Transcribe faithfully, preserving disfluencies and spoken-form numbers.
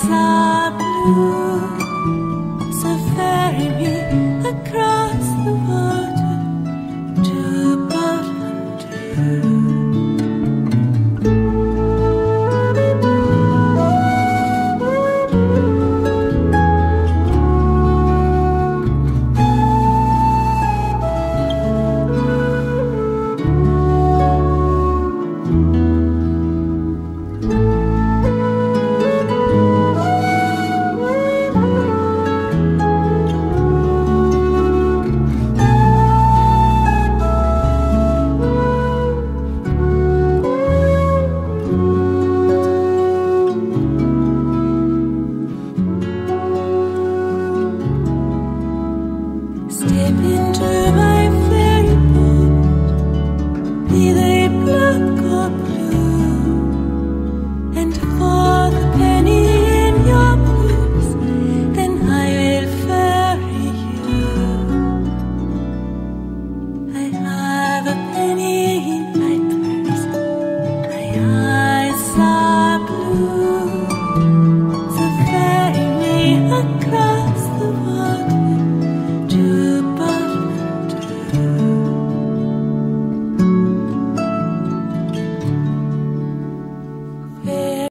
are blue, so ferry me across the water to Portland. Step into my ferry boat, be they black or blue, and for the penny in your purse, then I will ferry you. I have a penny in my purse, my eyes are blue, so ferry me across the water.